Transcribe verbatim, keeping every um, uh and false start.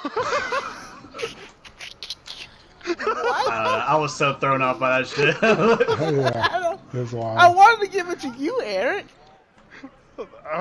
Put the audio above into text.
What? Uh, I was so thrown off by that shit. Yeah, that's wild. I wanted to give it to you, Eric.